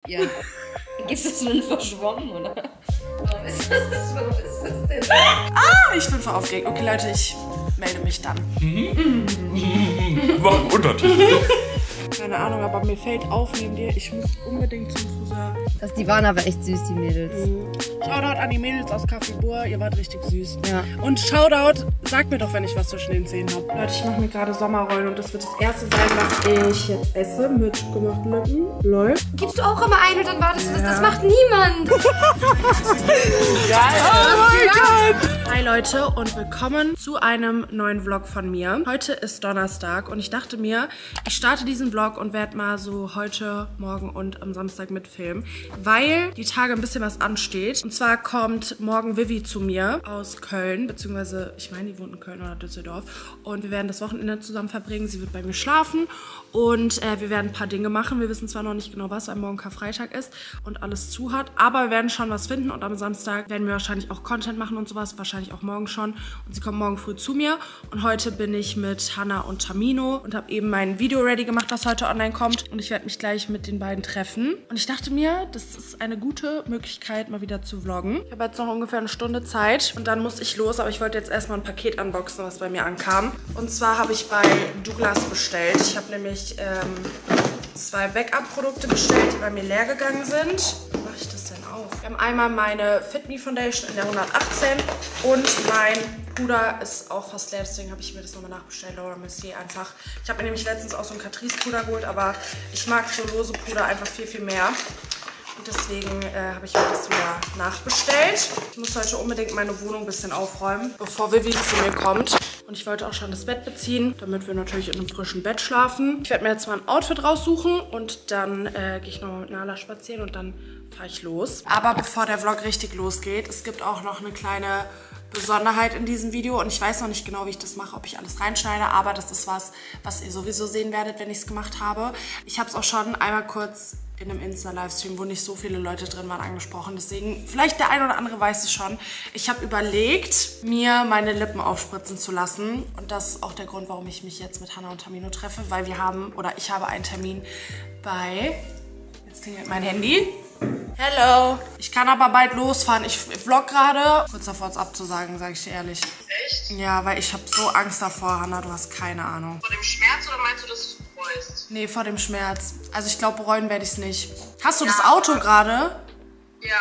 Ja. Gibt es nun verschwommen, oder? Warum ist das denn? Ah, ich bin voll aufgeregt. Okay, Leute, ich melde mich dann. Mach einen Untertitel. Keine Ahnung, aber mir fällt auf neben dir, ich muss unbedingt zum Friseur. Die waren aber echt süß, die Mädels. Shoutout an die Mädels aus Café Boer, ihr wart richtig süß. Ja. Und Shoutout, sagt mir doch, wenn ich was zwischen den Zähnen habe. Leute, ich mache mir gerade Sommerrollen und das wird das erste sein, was ich jetzt esse mit gemachten Lippen. Lol. Gibst du auch immer ein und dann wartest du das? Das macht niemand. Geil. Oh mein Gott. Hi Leute und willkommen zu einem neuen Vlog von mir. Heute ist Donnerstag und ich dachte mir, ich starte diesen Vlog und werde mal so heute, morgen und am Samstag mitfilmen, weil die Tage ein bisschen was ansteht. Und zwar kommt morgen Vivi zu mir aus Köln, beziehungsweise ich meine, die wohnt in Köln oder Düsseldorf. Und wir werden das Wochenende zusammen verbringen. Sie wird bei mir schlafen und wir werden ein paar Dinge machen. Wir wissen zwar noch nicht genau was, weil morgen Karfreitag ist und alles zu hat, aber wir werden schon was finden und am Samstag werden wir wahrscheinlich auch Content machen und sowas, wahrscheinlich auch morgen schon. Und sie kommt morgen früh zu mir und heute bin ich mit Hannah und Tamino und habe eben mein Video ready gemacht, was heute online kommt und ich werde mich gleich mit den beiden treffen. Und ich dachte mir, das ist eine gute Möglichkeit, mal wieder zu vloggen. Ich habe jetzt noch ungefähr eine Stunde Zeit und dann muss ich los, aber ich wollte jetzt erstmal ein Paket unboxen, was bei mir ankam. Und zwar habe ich bei Douglas bestellt. Ich habe nämlich 2 Backup-Produkte bestellt, die bei mir leer gegangen sind. Wie mache ich das denn auch? Wir haben einmal meine Fit Me Foundation in der 118 und mein Puder ist auch fast leer, deswegen habe ich mir das nochmal nachbestellt. Laura Mercier einfach. Ich habe mir nämlich letztens auch so ein Catrice Puder geholt, aber ich mag so lose Puder einfach viel, viel mehr. Und deswegen habe ich mir das wieder nachbestellt. Ich muss heute unbedingt meine Wohnung ein bisschen aufräumen, bevor Vivi zu mir kommt. Und ich wollte auch schon das Bett beziehen, damit wir natürlich in einem frischen Bett schlafen. Ich werde mir jetzt mal ein Outfit raussuchen und dann gehe ich nochmal mit Nala spazieren und dann fahre ich los. Aber bevor der Vlog richtig losgeht, es gibt auch noch eine kleine Besonderheit in diesem Video und ich weiß noch nicht genau, wie ich das mache, ob ich alles reinschneide, aber das ist was ihr sowieso sehen werdet, wenn ich es gemacht habe. Ich habe es auch schon einmal kurz in einem Insta-Livestream, wo nicht so viele Leute drin waren, angesprochen. Deswegen, vielleicht der ein oder andere weiß es schon. Ich habe überlegt, mir meine Lippen aufspritzen zu lassen. Und das ist auch der Grund, warum ich mich jetzt mit Hannah und Tamino treffe, weil ich habe einen Termin bei, jetzt klingelt mein Handy. Hello. Ich kann aber bald losfahren. Ich vlog gerade. Kurz davor, es abzusagen, sage ich dir ehrlich. Echt? Ja, weil ich habe so Angst davor, Hannah, du hast keine Ahnung. Vor dem Schmerz oder meinst du, dass du bereust? Nee, vor dem Schmerz. Also ich glaube, bereuen werde ich es nicht. Hast du das Auto gerade? Ja.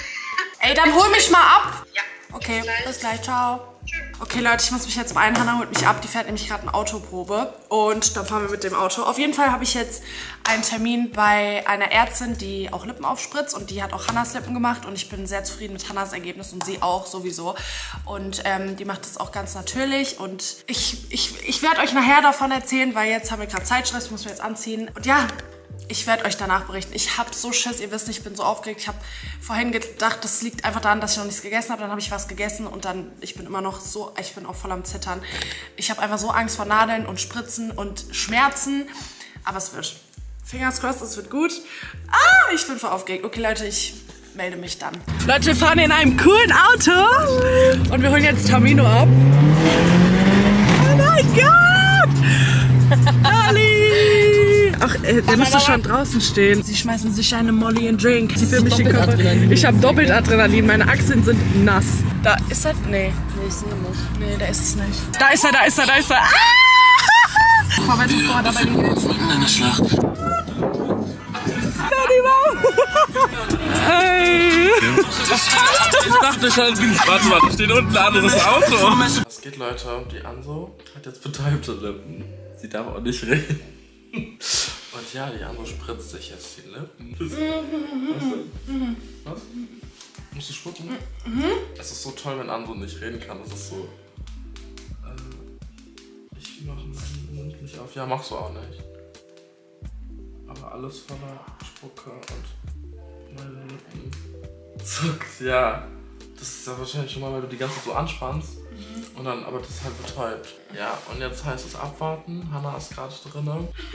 Ey, dann hol mich mal ab. Ja. Okay, bis gleich, ciao. Okay, Leute, ich muss mich jetzt beeilen. Hannah holt mich ab. Die fährt nämlich gerade eine Autoprobe. Und dann fahren wir mit dem Auto. Auf jeden Fall habe ich jetzt einen Termin bei einer Ärztin, die auch Lippen aufspritzt. Und die hat auch Hannahs Lippen gemacht. Und ich bin sehr zufrieden mit Hannahs Ergebnis. Und sie auch sowieso. Und die macht das auch ganz natürlich. Und ich werde euch nachher davon erzählen, weil jetzt haben wir gerade Zeitstress. Ich muss mir jetzt anziehen. Und ja, ich werde euch danach berichten. Ich habe so Schiss, ihr wisst nicht, ich bin so aufgeregt. Ich habe vorhin gedacht, das liegt einfach daran, dass ich noch nichts gegessen habe. Dann habe ich was gegessen und dann, ich bin immer noch so, ich bin auch voll am Zittern. Ich habe einfach so Angst vor Nadeln und Spritzen und Schmerzen. Aber es wird. Fingers crossed, es wird gut. Ah, ich bin voll aufgeregt. Okay, Leute, ich melde mich dann. Leute, wir fahren in einem coolen Auto und wir holen jetzt Tamino ab. Oh mein Gott! Ali! Ach, der müsste schon draußen stehen. Sie schmeißen sich eine Molly in Drink. Sie filmen mich den Körper. Ich habe doppelt Adrenalin. Meine Achseln sind nass. Da ist er? Nee. Nee, ist nicht. Nee, da ist es nicht. Da ist er, da ist er, da ist er. Ah! Vorwärts und vor, dabei geht's. Eine Schlacht. Hey! Ich dachte schon, warte mal, da steht unten ein anderes Auto. Was geht, Leute? Die Anso hat jetzt betäubte Lippen. Sie darf auch nicht reden. Und ja, die Anso spritzt sich jetzt die Lippen. Was? Musst du spucken? Es ist so toll, wenn Anso nicht reden kann. Das ist so... ich mache meinen Mund nicht auf. Ja, machst du auch nicht. Aber alles voller Spucke und meine Lippen zuckt. Ja, das ist ja wahrscheinlich schon mal, weil du die ganze Zeit so anspannst. Und dann, aber das ist halt betäubt. Ja, und jetzt heißt es abwarten. Hannah ist gerade drin.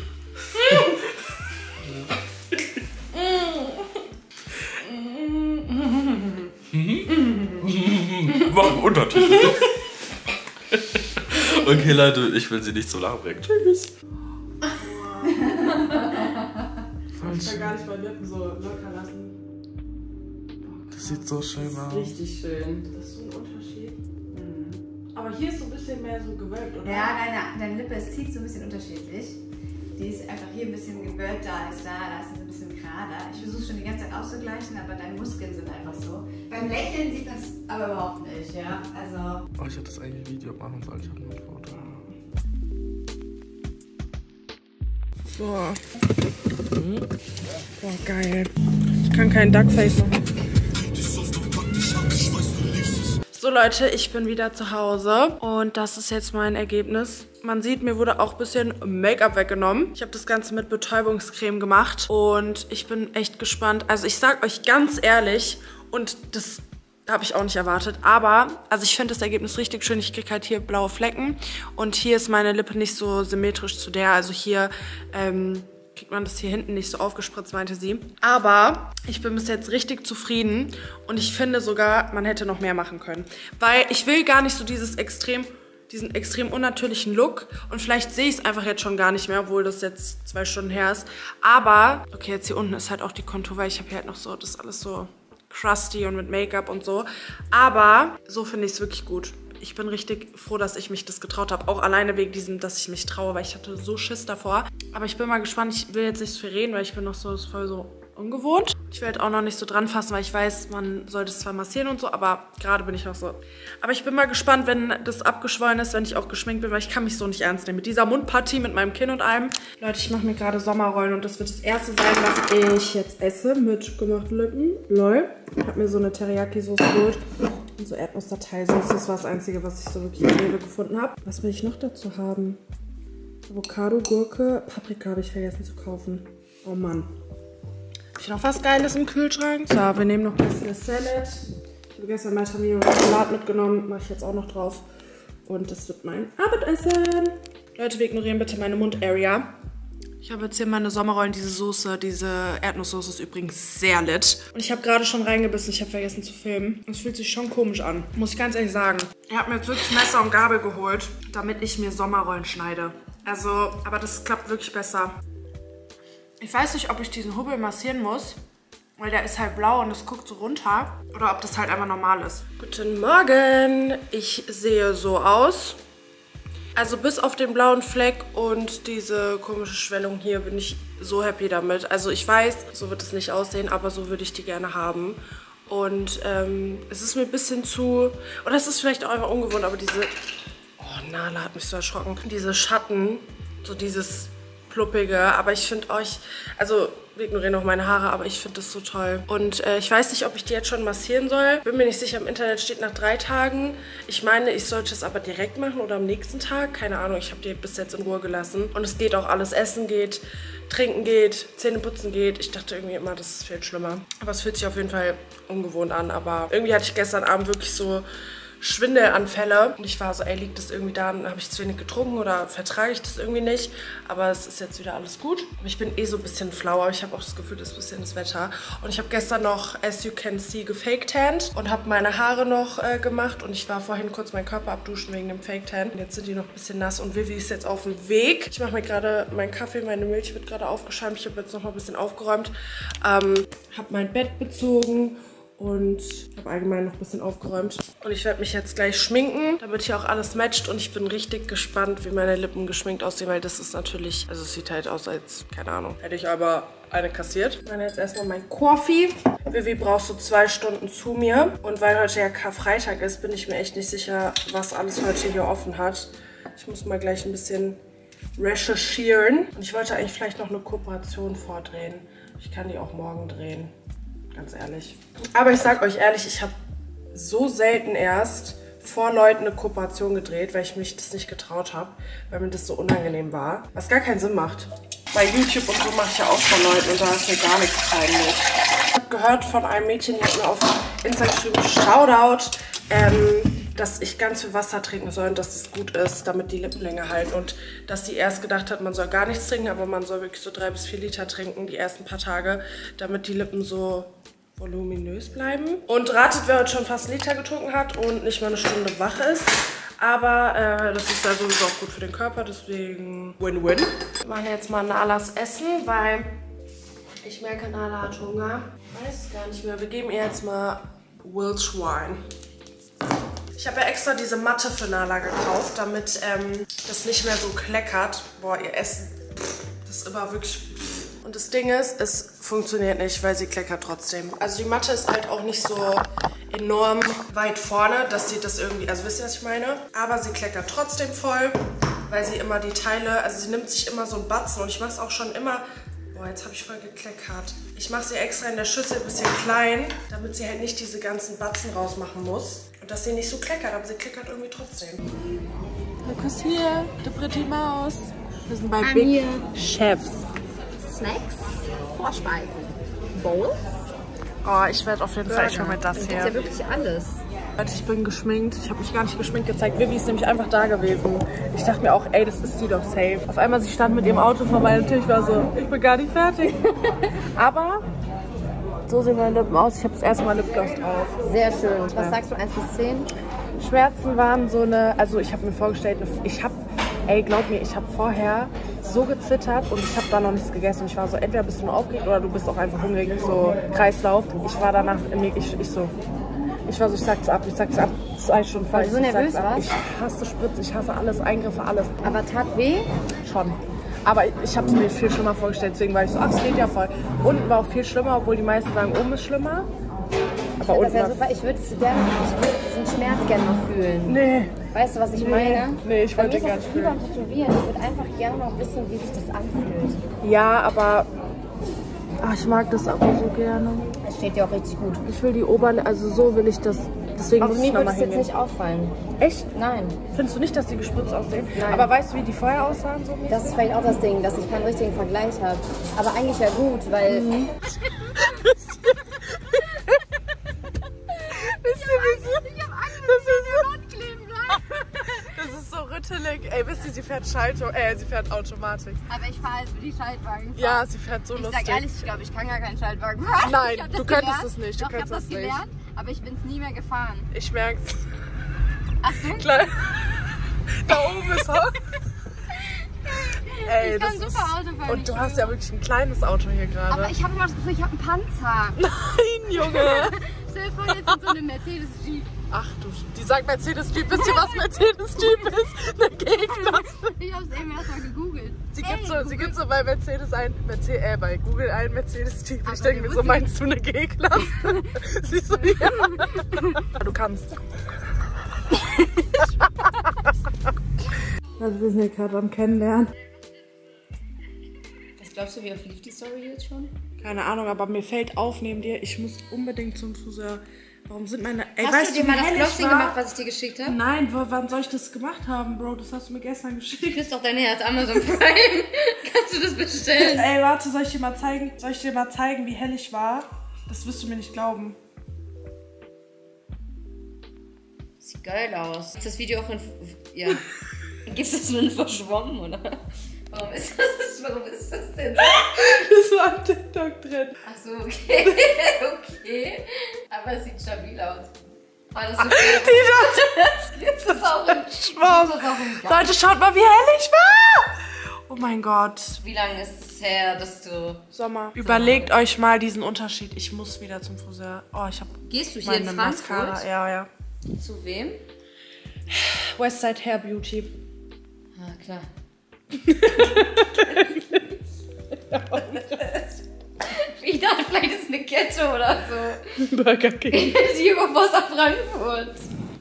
Mach einen Untertitel. Okay, Leute, ich will sie nicht so lachen bringen. Tschüss. Das war gar nicht mal Lippen so locker lassen. Das sieht so schön aus. Richtig schön. Das ist so ein Unterschied. Aber hier ist so ein bisschen mehr so gewölbt, oder? Ja, deine Lippe, es zieht so ein bisschen unterschiedlich. Die ist einfach hier ein bisschen gewölbt, da ist sie ein bisschen gerader. Ich versuche schon die ganze Zeit auszugleichen, aber deine Muskeln sind einfach so. Beim Lächeln sieht man es aber überhaupt nicht, ja. Also. Oh, ich hätte das eigentlich ein Video machen sollen, ich habe nur ein Foto. Boah. Boah, geil. Ich kann keinen Duckface machen. So Leute, ich bin wieder zu Hause und das ist jetzt mein Ergebnis. Man sieht, mir wurde auch ein bisschen Make-up weggenommen. Ich habe das Ganze mit Betäubungscreme gemacht und ich bin echt gespannt. Also ich sag euch ganz ehrlich, und das habe ich auch nicht erwartet, aber also ich finde das Ergebnis richtig schön. Ich kriege halt hier blaue Flecken und hier ist meine Lippe nicht so symmetrisch zu der. Also hier kriegt man das hier hinten nicht so aufgespritzt, meinte sie. Aber ich bin bis jetzt richtig zufrieden und ich finde sogar, man hätte noch mehr machen können. Weil ich will gar nicht so diesen extrem unnatürlichen Look und vielleicht sehe ich es einfach jetzt schon gar nicht mehr, obwohl das jetzt 2 Stunden her ist. Aber, okay, jetzt hier unten ist halt auch die Kontur, weil ich habe hier halt noch so, das ist alles so crusty und mit Make-up und so. Aber so finde ich es wirklich gut. Ich bin richtig froh, dass ich mich das getraut habe. Auch alleine wegen diesem, dass ich mich traue, weil ich hatte so Schiss davor. Aber ich bin mal gespannt. Ich will jetzt nicht so viel reden, weil ich bin noch so voll so ungewohnt. Ich will halt auch noch nicht so dran fassen, weil ich weiß, man sollte es zwar massieren und so, aber gerade bin ich noch so. Aber ich bin mal gespannt, wenn das abgeschwollen ist, wenn ich auch geschminkt bin, weil ich kann mich so nicht ernst nehmen. Mit dieser Mundpartie, mit meinem Kinn und allem. Leute, ich mache mir gerade Sommerrollen und das wird das erste sein, was ich jetzt esse mit gemachten Lippen. Lol. Ich habe mir so eine Teriyaki-Soße geholt und so Erdnuss-Dateisoße. Das war das Einzige, was ich so wirklich in Rewe gefunden habe. Was will ich noch dazu haben? Avocado, Gurke, Paprika habe ich vergessen zu kaufen. Oh Mann. Habe ich noch was Geiles im Kühlschrank? So, wir nehmen noch ein bisschen Salad. Ich habe gestern mal Tamino Salat mitgenommen. Mache ich jetzt auch noch drauf. Und das wird mein Abendessen. Leute, wir ignorieren bitte meine Mund-Area. Ich habe jetzt hier meine Sommerrollen. Diese Soße, diese Erdnusssoße ist übrigens sehr lit. Und ich habe gerade schon reingebissen. Ich habe vergessen zu filmen. Es fühlt sich schon komisch an. Muss ich ganz ehrlich sagen. Ich habe mir jetzt wirklich Messer und Gabel geholt, damit ich mir Sommerrollen schneide. Also, aber das klappt wirklich besser. Ich weiß nicht, ob ich diesen Hubbel massieren muss, weil der ist halt blau und es guckt so runter. Oder ob das halt einfach normal ist. Guten Morgen. Ich sehe so aus. Also bis auf den blauen Fleck und diese komische Schwellung hier bin ich so happy damit. Also ich weiß, so wird es nicht aussehen, aber so würde ich die gerne haben. Und es ist mir ein bisschen zu... Oder es ist vielleicht auch einfach ungewohnt, aber diese... Oh, Nala hat mich so erschrocken. Diese Schatten, so dieses... Pluppige, aber ich finde euch, also wir ignorieren auch meine Haare, aber ich finde das so toll. Und ich weiß nicht, ob ich die jetzt schon massieren soll. Bin mir nicht sicher, im Internet steht nach 3 Tagen. Ich meine, ich sollte es aber direkt machen oder am nächsten Tag. Keine Ahnung, ich habe die bis jetzt in Ruhe gelassen. Und es geht auch alles, Essen geht, Trinken geht, Zähneputzen geht. Ich dachte irgendwie immer, das ist viel schlimmer. Aber es fühlt sich auf jeden Fall ungewohnt an. Aber irgendwie hatte ich gestern Abend wirklich so Schwindelanfälle. Und ich war so, ey, liegt das irgendwie daran, habe ich zu wenig getrunken oder vertrage ich das irgendwie nicht? Aber es ist jetzt wieder alles gut. Ich bin eh so ein bisschen flau, aber ich habe auch das Gefühl, das ist ein bisschen das Wetter. Und ich habe gestern noch, as you can see, gefake-tanned und habe meine Haare noch gemacht. Und ich war vorhin kurz meinen Körper abduschen wegen dem Fake-Tan. Und jetzt sind die noch ein bisschen nass und Vivi ist jetzt auf dem Weg. Ich mache mir gerade meinen Kaffee, meine Milch wird gerade aufgeschäumt. Ich habe jetzt noch mal ein bisschen aufgeräumt. Habe mein Bett bezogen. Und habe allgemein noch ein bisschen aufgeräumt. Und ich werde mich jetzt gleich schminken, damit hier auch alles matcht. Und ich bin richtig gespannt, wie meine Lippen geschminkt aussehen, weil das ist natürlich, also es sieht halt aus als, keine Ahnung, hätte ich aber eine kassiert. Ich meine jetzt erstmal mein Coffee. Vivi braucht so 2 Stunden zu mir. Und weil heute ja Karfreitag ist, bin ich mir echt nicht sicher, was alles heute hier offen hat. Ich muss mal gleich ein bisschen recherchieren. Und ich wollte eigentlich vielleicht noch eine Kooperation vordrehen. Ich kann die auch morgen drehen. Ganz ehrlich. Aber ich sag euch ehrlich, ich habe so selten erst vor Leuten eine Kooperation gedreht, weil ich mich das nicht getraut habe, weil mir das so unangenehm war. Was gar keinen Sinn macht. Bei YouTube und so mache ich ja auch vor Leuten und da ist mir gar nichts peinlich. Ich habe gehört von einem Mädchen, die hat mir auf Instagram geschrieben, Shoutout, dass ich ganz viel Wasser trinken soll und dass es gut ist, damit die Lippen länger halten. Und dass sie erst gedacht hat, man soll gar nichts trinken, aber man soll wirklich so 3 bis 4 Liter trinken die ersten paar Tage, damit die Lippen so voluminös bleiben. Und ratet, wer heute schon fast einen Liter getrunken hat und nicht mal eine Stunde wach ist. Aber das ist ja sowieso auch gut für den Körper, deswegen Win-Win. Wir machen jetzt mal Nalas Essen, weil Ich merke, Nala hat Hunger. Ich weiß es gar nicht mehr. Wir geben ihr jetzt mal Welsh Wine. Ich habe ja extra diese Matte für Nala gekauft, damit das nicht mehr so kleckert. Boah, ihr Essen, das ist immer wirklich... Und das Ding ist, es funktioniert nicht, weil sie kleckert trotzdem. Also die Matte ist halt auch nicht so enorm weit vorne, dass sie das irgendwie... Also wisst ihr, was ich meine? Aber sie kleckert trotzdem voll, weil sie immer die Teile... Also sie nimmt sich immer so einen Batzen und ich mache es auch schon immer... Boah, jetzt habe ich voll gekleckert. Ich mache sie extra in der Schüssel ein bisschen klein, damit sie halt nicht diese ganzen Batzen rausmachen muss. Und dass sie nicht so kleckert, aber sie kleckert irgendwie trotzdem. Look who's here, the pretty mouse. Wir sind bei Big Chefs. Snacks, Vorspeisen, Bowls. Oh, ich werde auf jeden Fall schon mit das hier. Das ist ja wirklich alles. Leute, ich bin geschminkt. Ich habe mich gar nicht geschminkt gezeigt. Vivi ist nämlich einfach da gewesen. Ich dachte mir auch, ey, das ist die doch safe. Auf einmal, sie stand mit ihrem Auto vorbei und ich war so, ich bin gar nicht fertig. Aber so sehen meine Lippen aus. Ich habe das erste Mal Lipgloss drauf. Sehr schön. Was sagst du, 1 bis 10? Schmerzen waren so eine, also ich habe mir vorgestellt, ey, glaub mir, ich habe vorher so gezittert und ich habe da noch nichts gegessen. Und ich war so, entweder bist du nur aufgeregt oder du bist auch einfach hungrig, so Kreislauf. Ich war danach, ich sag's ab, 2 Stunden falsch. So nervös, oder? Ich hasse Spritzen, ich hasse alles, Eingriffe, alles. Aber tat weh? Schon. Aber ich habe es mir viel schlimmer vorgestellt, deswegen war ich so, ach, es geht ja voll. Unten war auch viel schlimmer, obwohl die meisten sagen, oben ist schlimmer. Aber unten das super. Ich würde diesen Schmerz gerne mal fühlen. Nee. Weißt du, was ich meine? Nee, ich wollte gar nicht fühlen. Beim Tätowieren. Ich würde einfach gerne noch wissen, wie sich das anfühlt. Ja, aber ich mag das aber so gerne. Es steht dir auch richtig gut. Ich will die Oberlippe, also so will ich das. Deswegen Auf muss mir ich nochmal würde es jetzt hingehen. nicht auffallen. Echt? Nein. Findest du nicht, dass die gespritzt aussehen? Nein. Aber weißt du, wie die vorher aussahen? So das ist vielleicht auch das Ding, dass ich keinen richtigen Vergleich habe. Aber eigentlich ja gut, weil... Das ist so rüttelig. Ey, wisst ihr, sie fährt Automatik. Aber ich fahre jetzt für die Schaltwagen. Ja, sie fährt so lustig. Ich sag ehrlich, ich glaube, ich kann gar keinen Schaltwagen fahren. Nein, du könntest es nicht. Doch, ich habe das gelernt, aber ich bin es nie mehr gefahren. Ich merk's. Achtung. Da oben ist er. Ey, ich kann super Auto fahren. Und du hast ja wirklich ein kleines Auto hier gerade. Aber ich habe immer das Gefühl, ich habe einen Panzer. Nein, Junge. Stell dir vor, jetzt ist so eine Mercedes-Jeep. Ach du, die sagt Mercedes-Jeep. Wisst ihr, was Mercedes-Jeep ist? Eine G-Klasse. Ich habe es eben erst mal gegoogelt. Sie gibt so bei Mercedes bei Google ein Mercedes-Jeep. Ich denke mir so, wussten- meinst du eine G-Klasse? Sie so, ja. Du kannst. Also wir sind hier gerade am Kennenlernen. Was glaubst du, wie oft lief die Story jetzt schon? Keine Ahnung, aber mir fällt auf neben dir, ich muss unbedingt zum Friseur. Warum sind meine... Ey, Hast weißt du dir mal das wie hell ich Glossing war? gemacht, was ich dir geschickt habe? Nein, wann soll ich das gemacht haben, Bro? Das hast du mir gestern Du geschickt. kriegst doch dein Herz Amazon Prime. Kannst du das bestellen? Ey, warte, soll ich dir mal zeigen, wie hell ich war? Das wirst du mir nicht glauben. Sieht geil aus. Ist das Video auch in... Ja. Gibt's das nur in verschwommen, oder? Warum ist das denn so? Das war ein TikTok drin. Ach so, okay. Okay. Aber es sieht stabil aus. Alles okay. Das ist auch ein Schwamm. Leute, schaut mal, wie hell ich war. Oh mein Gott. Wie lange ist es her, dass du... Sommer. Überlegt euch mal diesen Unterschied. Ich muss wieder zum Friseur. Oh, ich habe Gehst du hier in Frankfurt? Mascara. Ja. Zu wem? Westside Hair Beauty. Ah, klar. Ich dachte, vielleicht ist eine Kette oder so. Burger King. Hugo Boss auf Frankfurt.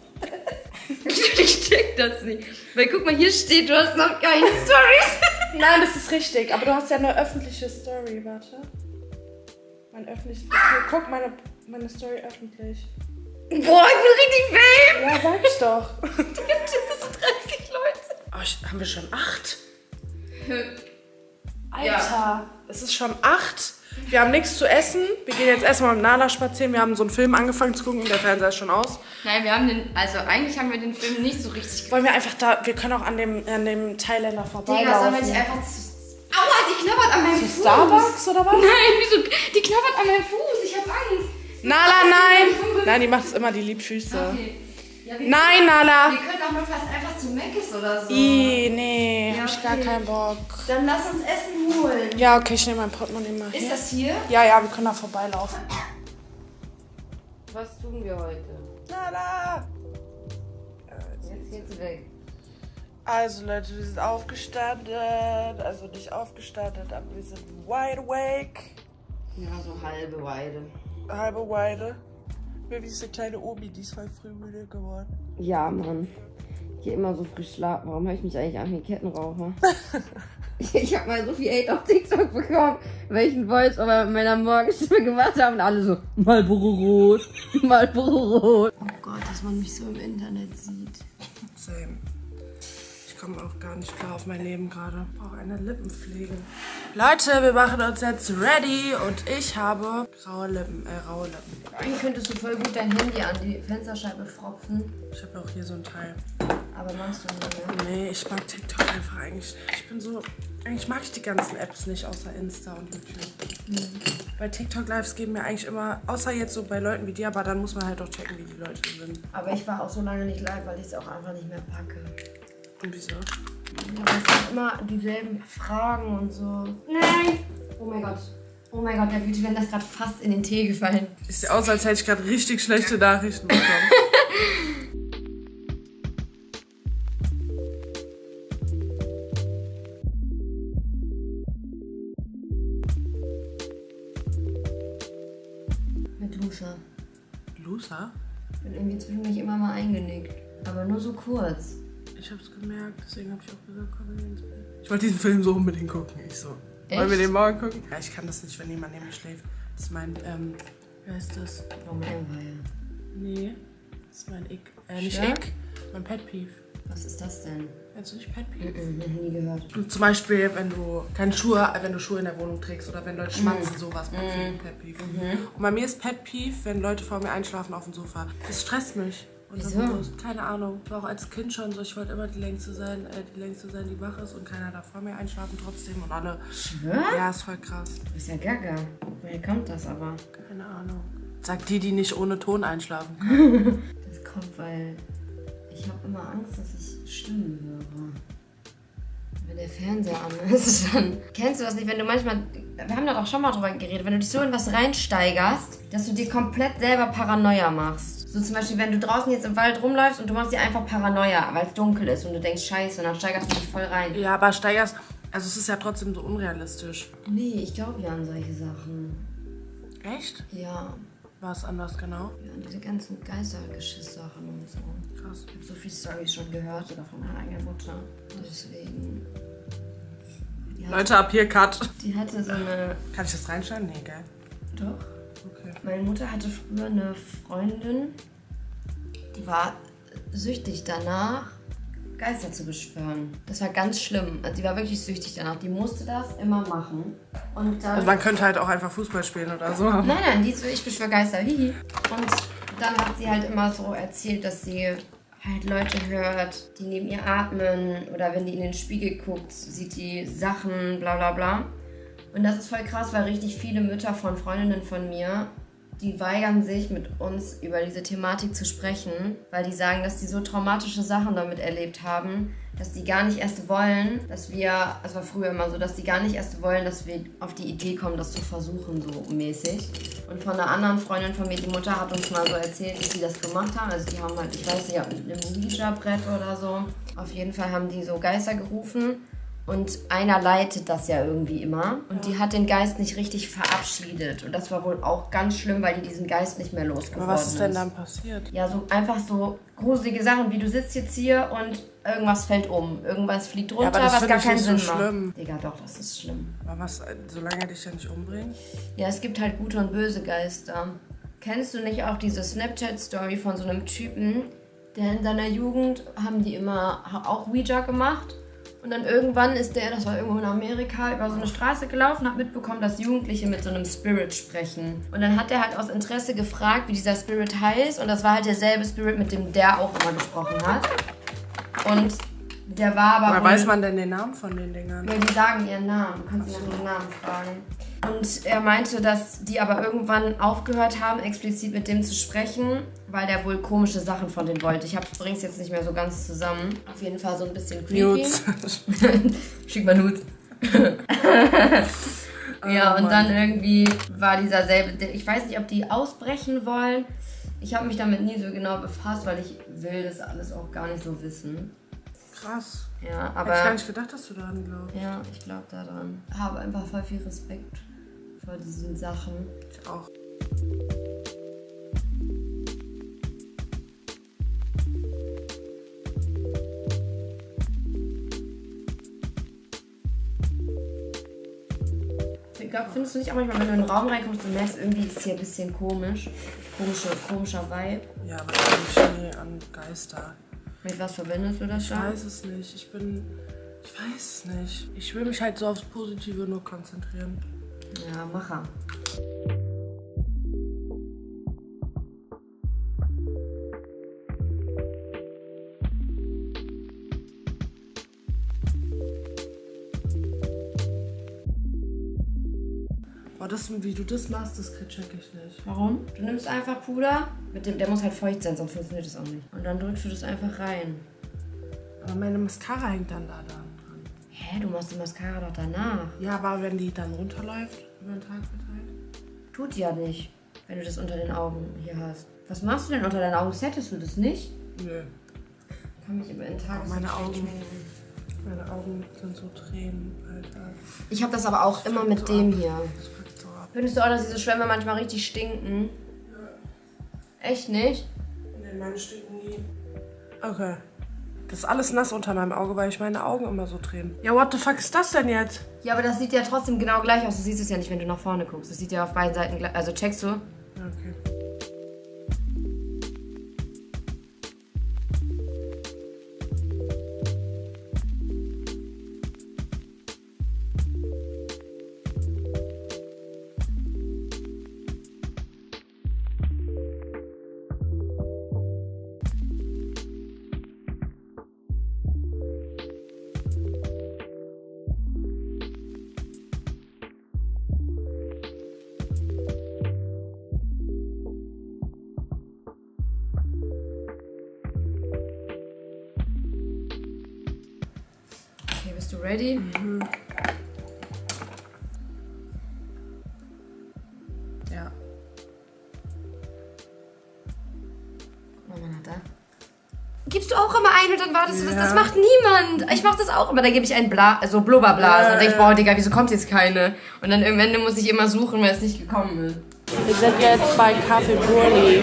Ich check das nicht. Weil guck mal, hier steht, du hast noch keine Storys. Nein, das ist richtig. Aber du hast ja eine öffentliche Story. Warte. Mein öffentliches... Guck, meine Story öffentlich. Boah, ich bin richtig fame. Ja, sag ich doch. Das sind 30 Leute. Oh, haben wir schon 8? Alter, Ja. es ist schon 8. Wir haben nichts zu essen. Wir gehen jetzt erstmal mit Nala spazieren. Wir haben so einen Film angefangen zu gucken. Der Fernseher ist schon aus. Nein, wir haben eigentlich haben wir den Film nicht so richtig... Wollen wir einfach da... Wir können auch an dem Thailänder vorbeilaufen. Digga, sollen wir nicht einfach zu... Aua, die knabbert an meinem Fuß. Starbucks oder was? Nein, wieso? Die knabbert an meinem Fuß. Ich hab Angst. Nala, nein! Nein, die macht es immer. Die liebt Füße. Okay. Ja, Nein, Nala! Wir können doch nur fast einfach zu Mc's oder so. Nee, Ja, hab ich gar keinen Bock. Dann lass uns Essen holen. Ja, okay, ich nehme mein Portemonnaie mal hier. Ist das hier? Ja, wir können da vorbeilaufen. Was tun wir heute? Nala! Jetzt geht's weg. Also Leute, wir sind aufgestanden. Also nicht aufgestanden, aber wir sind wide awake. Ja, so halbe Weide. Halbe wide. Wie ist eine kleine Omi, die ist voll früh müde geworden. Ja, Mann. Ich gehe immer so frisch schlafen. Warum höre ich mich eigentlich an wie ein Kettenraucher? Ich habe mal so viel Hate auf TikTok bekommen, weil ich einen Voice-Over mit meiner Morgenstimme gemacht habe und alle so, Marlboro Rot, Marlboro Rot. Oh Gott, dass man mich so im Internet sieht. Same. Ich komme auch gar nicht klar auf mein Leben gerade. Ich brauche eine Lippenpflege. Leute, wir machen uns jetzt ready und ich habe raue Lippen. Eigentlich könntest du voll gut dein Handy an die Fensterscheibe fropfen. Ich habe auch hier so ein Teil. Aber machst du nicht, ne? Nee, ich mag TikTok einfach eigentlich nicht. Ich bin so... Eigentlich mag ich die ganzen Apps nicht, außer Insta und YouTube. Bei TikTok-Lives geben mir eigentlich immer... Außer jetzt so bei Leuten wie dir, aber dann muss man halt auch checken, wie die Leute sind. Aber ich war auch so lange nicht live, weil ich es auch einfach nicht mehr packe. Und wieso? Ja, es sind immer dieselben Fragen und so. Nein! Oh mein Gott, der Beauty Blender ist gerade fast in den Tee gefallen. Sieht aus, als hätte ich gerade richtig schlechte Nachrichten bekommen. Mit Lusa. Lusa? Ich bin irgendwie zwischendurch immer mal eingenickt. Aber nur so kurz. Ich hab's gemerkt, deswegen hab ich auch gesagt, komm ins Bett. Ich wollte diesen Film so unbedingt gucken. Ich so, wollen wir den morgen gucken? Ja, ich kann das nicht, wenn jemand neben mir schläft. Das ist mein, wie heißt das? Roman Empire. Nee, das ist mein Ick. Nicht Sure? Ick, mein Pet Peeve. Was ist das denn? Kennst du nicht Pet Peeve? Nie gehört. Und zum Beispiel, wenn du Schuhe in der Wohnung trägst oder wenn Leute schmatzen, sowas. Pet Peeve. Und bei mir ist Pet Peeve, wenn Leute vor mir einschlafen auf dem Sofa. Das stresst mich. Und Wieso? Keine Ahnung. Ich war auch als Kind schon so, ich wollte immer die Längste sein, die wach ist und keiner darf vor mir einschlafen trotzdem und alle. Schwör? Ja, ist voll krass. Du bist ja gaga. Woher kommt das aber? Keine Ahnung. Sagt die nicht ohne Ton einschlafen können. Das kommt, weil ich habe immer Angst, dass ich Stimmen höre. Wenn der Fernseher an ist, dann... Kennst du das nicht, wenn du manchmal... Wir haben da doch schon mal drüber geredet. Wenn du dich so in was reinsteigerst, dass du dir komplett selber Paranoia machst. So zum Beispiel, wenn du draußen jetzt im Wald rumläufst und du machst dir einfach Paranoia, weil es dunkel ist und du denkst, scheiße, und dann steigerst du dich voll rein. Ja, aber also es ist ja trotzdem so unrealistisch. Nee, ich glaube ja an solche Sachen. Echt? Ja. War es anders genau? Ja, an diese ganzen Geistergeschiss-Sachen und so. Krass. Ich habe so viele Storys schon gehört, sogar von meiner eigenen Mutter. Deswegen... Leute, ab hier Cut. Die hatte so eine... Kann ich das reinschneiden? Nee, gell? Doch. Okay. Meine Mutter hatte früher eine Freundin, die war süchtig danach, Geister zu beschwören. Das war ganz schlimm. Also die war wirklich süchtig danach. Die musste das immer machen. Und dann, Also man könnte halt auch einfach Fußball spielen oder so. Nein, die ist so, ich beschwöre Geister, hihi. Und dann hat sie halt immer so erzählt, dass sie halt Leute hört, die neben ihr atmen oder wenn die in den Spiegel guckt, sieht die Sachen, bla bla bla. Und das ist voll krass, weil richtig viele Mütter von Freundinnen von mir, die weigern sich, mit uns über diese Thematik zu sprechen, weil die sagen, dass die so traumatische Sachen damit erlebt haben, dass die gar nicht erst wollen, dass wir, das war früher immer so, dass die gar nicht erst wollen, dass wir auf die Idee kommen, das zu versuchen, so mäßig. Und von einer anderen Freundin von mir, die Mutter hat uns mal so erzählt, wie die das gemacht haben. Also die haben halt, ich weiß nicht, mit einem Ouija-Brett oder so. Auf jeden Fall haben die so Geister gerufen. Und einer leitet das ja irgendwie immer. Und die hat den Geist nicht richtig verabschiedet. Und das war wohl auch ganz schlimm, weil die diesen Geist nicht mehr losgeworden ist. Aber was ist denn dann passiert? Ja, so einfach so gruselige Sachen, wie du sitzt jetzt hier und irgendwas fällt um. Irgendwas fliegt runter, ja, aber das was gar keinen nicht Sinn so schlimm. macht. Digga, doch, das ist schlimm. Aber was, solange dich ja nicht umbringt? Ja, es gibt halt gute und böse Geister. Kennst du nicht auch diese Snapchat-Story von so einem Typen, der in seiner Jugend haben die immer auch Ouija gemacht? Und dann irgendwann ist der, das war irgendwo in Amerika, über so eine Straße gelaufen, hat mitbekommen, dass Jugendliche mit so einem Spirit sprechen. Und dann hat er halt aus Interesse gefragt, wie dieser Spirit heißt. Und das war halt derselbe Spirit, mit dem der auch immer gesprochen hat. Und der war aber... Woher weiß man denn den Namen von den Dingern? Ja, die sagen ihren Namen. Du kannst ihn nach ihrem Namen fragen. Und er meinte, dass die aber irgendwann aufgehört haben, explizit mit dem zu sprechen, weil der wohl komische Sachen von denen wollte. Ich bring's jetzt nicht mehr so ganz zusammen. Auf jeden Fall so ein bisschen creepy. Nudes. Schick mal Nudes. Ja, und dann irgendwie war dieser selbe... Ich weiß nicht, ob die ausbrechen wollen. Ich habe mich damit nie so genau befasst, weil ich will das alles auch gar nicht so wissen. Krass. Ja, aber... Hätte ich gar nicht gedacht, dass du daran glaubst. Ja, ich glaube daran. Habe einfach voll viel Respekt vor diesen Sachen. Ich auch. Ich glaube, findest du nicht auch manchmal, wenn du in den Raum reinkommst und merkst, irgendwie ist hier ein bisschen komisch. Komischer Vibe. Ja, aber ich bin nie an Geister. Mit was verbindest du das Ich schon? weiß es nicht. Ich weiß es nicht. Ich will mich halt so aufs Positive nur konzentrieren. Ja, Macher. Boah, wie du das machst, das check ich nicht. Warum? Du nimmst einfach Puder, der muss halt feucht sein, sonst funktioniert das auch nicht. Und dann drückst du das einfach rein. Aber meine Mascara hängt dann da dran. Hä, du machst die Mascara doch danach. Ja, aber wenn die dann runterläuft, über den Tag verteilt. Tut die ja nicht, wenn du das unter den Augen hier hast. Was machst du denn unter deinen Augen? Settest du das nicht? Nö. Kann mich über den Tag... Meine Augen sind so Tränen, Alter. Ich habe das aber auch immer mit dem hier. Das fuckt so ab. Findest du auch, dass diese Schwämme manchmal richtig stinken? Echt nicht? Nee, meine stinken nie. Okay. Das ist alles nass unter meinem Auge, weil ich meine Augen immer so tränen. Ja, what the fuck ist das denn jetzt? Ja, aber das sieht ja trotzdem genau gleich aus. Du siehst es ja nicht, wenn du nach vorne guckst. Das sieht ja auf beiden Seiten gleich. Also checkst du? Okay. Okay, bist du ready? Mhm. Ja. Guck mal nach da. Gibst du auch immer ein und dann wartest du das? Das macht niemand. Ich mach das auch immer. Da gebe ich einen Blubberblasen. Und denke ich, boah, Digga, wieso kommt jetzt keine? Und dann irgendwann muss ich immer suchen, weil es nicht gekommen ist. Wir sind jetzt bei Café Burli.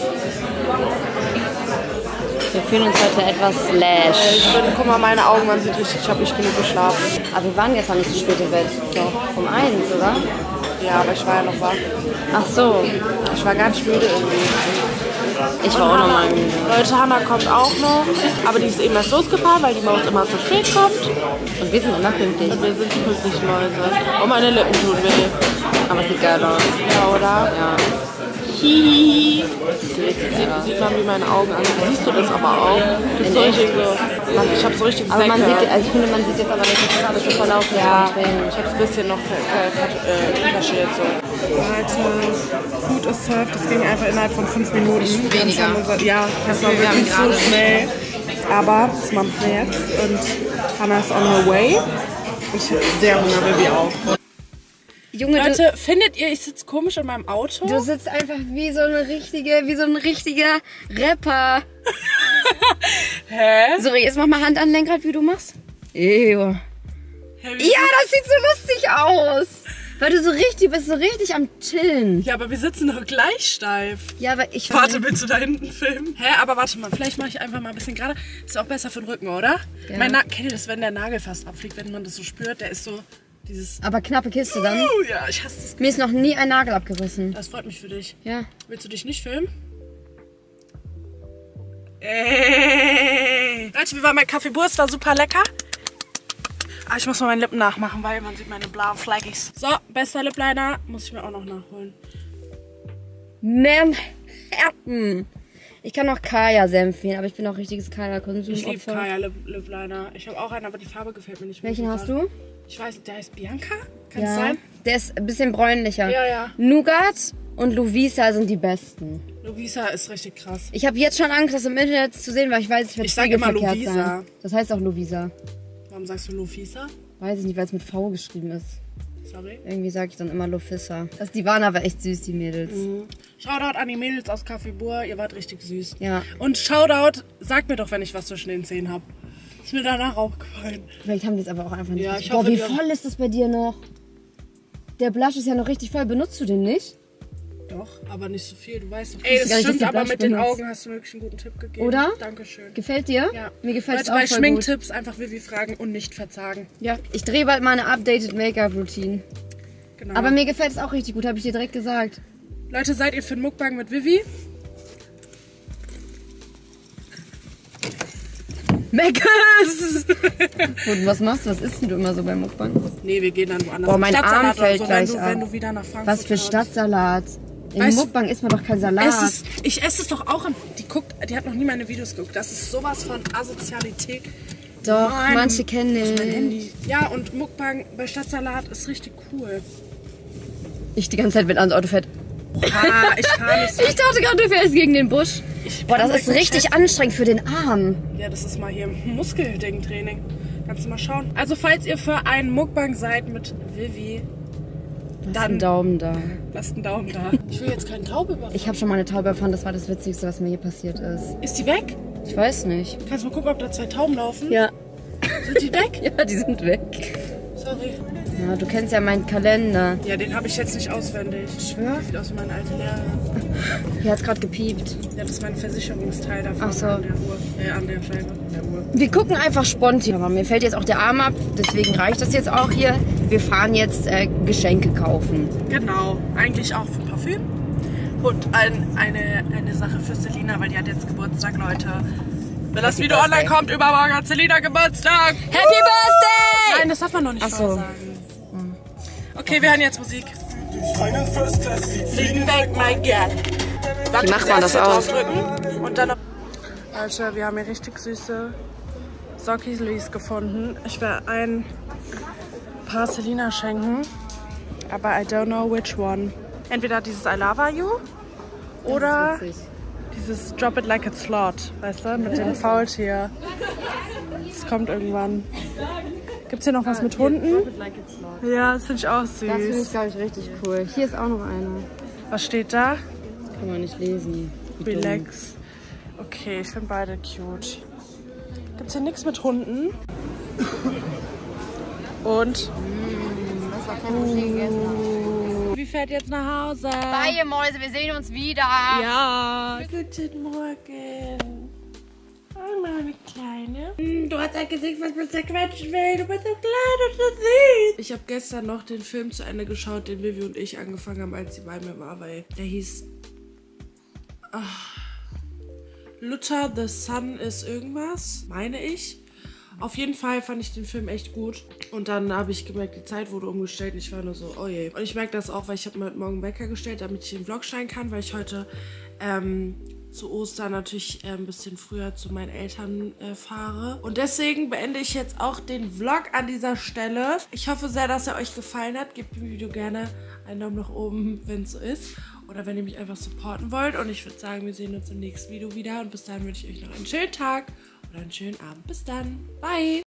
Wir fühlen uns heute etwas lash. Guck mal, meine Augen, man sieht richtig, ich habe nicht genug geschlafen. Aber wir waren gestern nicht so spät im Bett. Doch. Um 1, oder? Ja, aber ich war ja noch wach. Ach so. Ich war gar nicht müde irgendwie. Ich war auch noch mal müde. Leute, Hannah kommt auch noch, aber die ist eben erst losgefahren, weil die Maus immer zu spät kommt. Und wir sind immer pünktlich. Und wir sind pünktlich, Leute. Und meine Lippen tun weh. Aber es sieht geil aus. Ja, oder? Ja. Hihihi. Sieht man, wie meine Augen angucken. Siehst du das aber auch? Das ist so richtig so. Ich hab so richtig Aber man Säcke. sieht, also ich finde, man sieht jetzt aber nicht, dass das alles so verlaufen ist. Ja, von Tränen. ich hab's ein bisschen noch kaschiert so. Leute, Food is served. Das ging einfach innerhalb von 5 Minuten. Weniger. Ja, das war wirklich so schnell. Aber das machen wir jetzt. Und Hannah ist on her way. Ich hab sehr Hunger, Baby auch. Junge, Leute, findet ihr, ich sitze komisch in meinem Auto? du sitzt einfach wie so ein richtiger Rapper. Hä? So, jetzt mach mal Hand an Lenkrad, wie du machst. Ew. Ja, das sieht so lustig aus. Weil du bist so richtig am Chillen. Ja, aber wir sitzen doch gleich steif. Ja, aber ich... Warte, willst du da hinten filmen? Hä, aber warte mal, vielleicht mache ich einfach mal ein bisschen gerade. Ist auch besser für den Rücken, oder? Ja. Kennt ihr das, wenn der Nagel fast abfliegt, wenn man das so spürt? Der ist so dieses... Aber knappe Kiste dann. Ja, ich hasse das. Mir ist noch nie ein Nagel abgerissen. Das freut mich für dich. Ja. Willst du dich nicht filmen? Ey! Leute, wir waren bei Café Burst, war super lecker. Ah, ich muss mal meine Lippen nachmachen, weil man sieht meine blauen Flaggies. So, bester Lip Liner muss ich mir auch noch nachholen. Manhattan. Ich kann noch Kaya empfehlen, aber ich bin auch richtiges Kaya-Konsum. Ich liebe Kaya Lip Liner. Ich habe auch einen, aber die Farbe gefällt mir nicht mehr. Welchen so hast doll. du? Ich weiß nicht, der heißt Bianca? Kann Ja. das sein? Der ist ein bisschen bräunlicher. Ja, ja. Nougat und Lovisa sind die besten. Lovisa ist richtig krass. Ich habe jetzt schon Angst, das im Internet zu sehen, weil ich weiß, es wird Ich sag immer spiegelverkehrt Lovisa. sein. Das heißt auch Lovisa. Warum sagst du Lovisa? Weiß ich nicht, weil es mit V geschrieben ist. Sorry. Irgendwie sage ich dann immer Lofissa. Die waren aber echt süß, die Mädels. Shoutout an die Mädels aus Café Bur, ihr wart richtig süß. Ja. Und Shoutout, sagt mir doch, wenn ich was zwischen den Zähnen habe. Ist mir danach aufgefallen. Vielleicht haben die es aber auch einfach nicht. Ja, richtig. ich hoffe, Boah, wie die haben- voll ist das bei dir noch? Der Blush ist ja noch richtig voll. Benutzt du den nicht? Doch, aber nicht so viel, du weißt doch. wusste Ey, gar das nicht, stimmt, dass die aber Blush mit den benutzt. Augen hast du wirklich einen guten Tipp gegeben. Oder? Dankeschön. Gefällt dir? Ja. Mir gefällt es Leute, auch bei voll gut. Schminktipps einfach Vivi fragen und nicht verzagen. Ja, ich drehe bald mal eine updated Make-up-Routine. Genau. Aber mir gefällt es auch richtig gut, habe ich dir direkt gesagt. Leute, seid ihr für den Mukbang mit Vivi? Meckes! Und was machst du? Was isst denn du immer so beim Mukbang? Nee, wir gehen dann woanders. Boah, mein Stadtsalat Arm oder fällt so, gleich wenn ab. du wieder nach Frankfurt Was für kommst. Stadtsalat? Im Weißt du- Mukbang isst man doch kein Salat. Ich esse es doch auch. Die hat noch nie meine Videos geguckt. Das ist sowas von Asozialität. Doch, Mann, manche kennen Mein den. Handy. Ja, und Mukbang bei Stadtsalat ist richtig cool. Ich die ganze Zeit, wenn ans Auto fährt. Ah, ich fahre nicht so. Ich dachte gerade, du fährst gegen den Busch. Boah, das kann ist wirklich richtig schätzen. anstrengend für den Arm. Ja, das ist mal hier Muskelding-Training. Kannst du mal schauen. Also, falls ihr für einen Mukbang seid mit Vivi, Dann Daumen da. lasst einen Daumen da. Ich will jetzt keinen Taube überfahren. Ich habe schon mal eine Taube erfahren, das war das Witzigste, was mir hier passiert ist. Ist die weg? Ich weiß nicht. Kannst du mal gucken, ob da 2 Tauben laufen? Ja. Sind die weg? Ja, die sind weg. Sorry. Ja, du kennst ja meinen Kalender. Ja, den habe ich jetzt nicht auswendig. Ich schwör. Sieht aus wie meine alte Lehrerin. Hier hat's gerade gepiept. Ja, das ist mein Versicherungsteil davon. Ach so. An der Uhr. An der Scheibe. Der Uhr. Wir gucken einfach spontan. Aber mir fällt jetzt auch der Arm ab, deswegen reicht das jetzt auch hier. Wir fahren jetzt Geschenke kaufen. Genau. Eigentlich auch für Parfüm. Und eine Sache für Selina, weil die hat jetzt Geburtstag, Leute. Wenn das Video online kommt, übermorgen hat Selina Geburtstag. Happy Birthday! Nein, das darf man noch nicht Ach so. sagen. Okay, wir hören jetzt Musik. Fliegen weg, mein Girl. Wie macht man das aus? Draufdrücken und dann noch... Leute, wir haben hier richtig süße Sockis gefunden. Ich werde ein paar Selina schenken, aber I don't know which one. Entweder dieses I Love You oder dieses Drop It Like It's Lot, weißt du, mit dem Faultier. Das kommt irgendwann. Gibt's hier noch was mit Hunden? Ja, das finde ich auch Das finde ich, süß. glaube ich, richtig cool. Hier ist auch noch einer. Was steht da? Das kann man nicht lesen. Wie dumm. Relax. Okay, ich finde beide cute. Gibt's hier nichts mit Hunden? Und? Das war kein Moschee gegessen. Wie fährt jetzt nach Hause? Bye, Mäuse, wir sehen uns wieder. Ja. Guten Morgen. Oh, meine Kleine. Du hast ein Gesicht, was mir zerquetschen will. Du bist so klein und so süß. Ich habe gestern noch den Film zu Ende geschaut, den Vivi und ich angefangen haben, als sie bei mir war, weil der hieß... Luther the Sun ist irgendwas, meine ich. Auf jeden Fall fand ich den Film echt gut. Und dann habe ich gemerkt, die Zeit wurde umgestellt und ich war nur so, oh je. Und ich merke das auch, weil ich habe mir heute Morgen einen Wecker gestellt, damit ich den Vlog schneiden kann, weil ich heute zu Ostern natürlich ein bisschen früher zu meinen Eltern fahre. Und deswegen beende ich jetzt auch den Vlog an dieser Stelle. Ich hoffe sehr, dass er euch gefallen hat. Gebt dem Video gerne einen Daumen nach oben, wenn es so ist. Oder wenn ihr mich einfach supporten wollt. Und ich würde sagen, wir sehen uns im nächsten Video wieder. Und bis dahin wünsche ich euch noch einen schönen Tag oder einen schönen Abend. Bis dann. Bye.